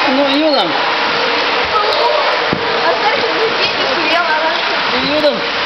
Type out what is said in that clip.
Nu judam. Оставьте мне денежку, я на вас. Judam.